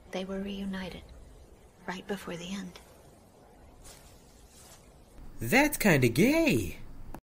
They were reunited, right before the end. That's kinda gay.